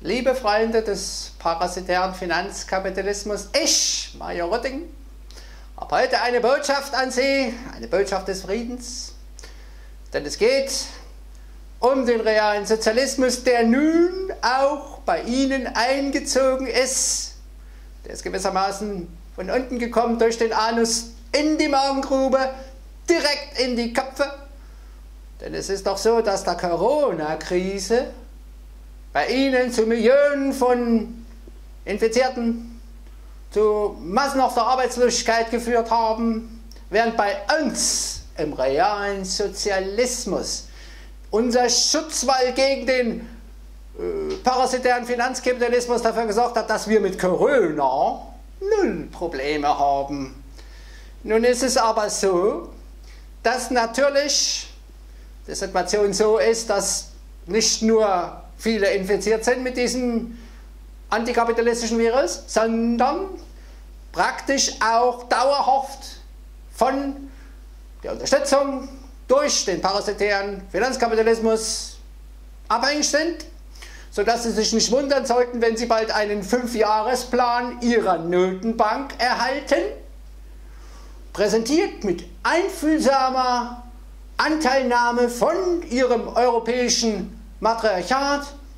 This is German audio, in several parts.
Liebe Freunde des parasitären Finanzkapitalismus, ich, Major Rütting, habe heute eine Botschaft an Sie, eine Botschaft des Friedens, denn es geht um den realen Sozialismus, der nun auch bei Ihnen eingezogen ist. Der ist gewissermaßen von unten gekommen durch den Anus in die Magengrube, direkt in die Köpfe. Denn es ist doch so, dass der Corona-Krise bei Ihnen zu Millionen von Infizierten, zu massenhafter Arbeitslosigkeit geführt haben, während bei uns im realen Sozialismus unser Schutzwall gegen den parasitären Finanzkapitalismus dafür gesorgt hat, dass wir mit Corona null Probleme haben. Nun ist es aber so, dass natürlich die Situation so ist, dass nicht nur viele infiziert sind mit diesem antikapitalistischen Virus, sondern praktisch auch dauerhaft von der Unterstützung durch den parasitären Finanzkapitalismus abhängig sind, sodass Sie sich nicht wundern sollten, wenn Sie bald einen 5-Jahresplan Ihrer Notenbank erhalten, präsentiert mit einfühlsamer Anteilnahme von Ihrem europäischen Matriarchat,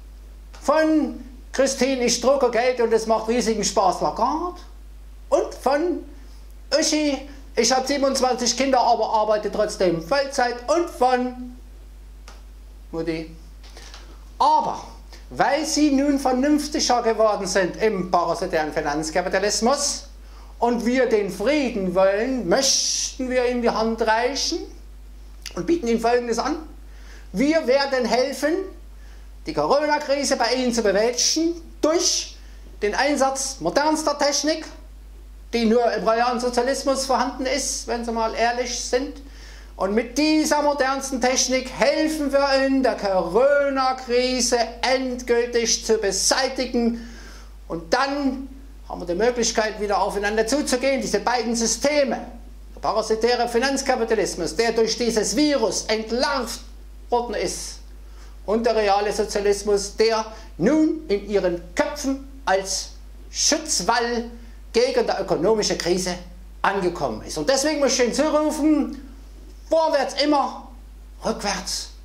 von Christine, ich drucke Geld und es macht riesigen Spaß, Lagarde, und von Uschi, ich habe 27 Kinder, aber arbeite trotzdem Vollzeit, und von Mutti. Aber weil Sie nun vernünftiger geworden sind im parasitären Finanzkapitalismus und wir den Frieden wollen, möchten wir Ihnen die Hand reichen und bieten Ihnen Folgendes an. Wir werden helfen, die Corona-Krise bei Ihnen zu bewältigen durch den Einsatz modernster Technik, die nur im realen Sozialismus vorhanden ist, wenn Sie mal ehrlich sind. Und mit dieser modernsten Technik helfen wir Ihnen, der Corona-Krise endgültig zu beseitigen. Und dann haben wir die Möglichkeit, wieder aufeinander zuzugehen. Diese beiden Systeme, der parasitäre Finanzkapitalismus, der durch dieses Virus entlarvt worden ist, und der reale Sozialismus, der nun in ihren Köpfen als Schutzwall gegen die ökonomische Krise angekommen ist. Und deswegen möchte ich Ihnen zurufen, vorwärts immer, rückwärts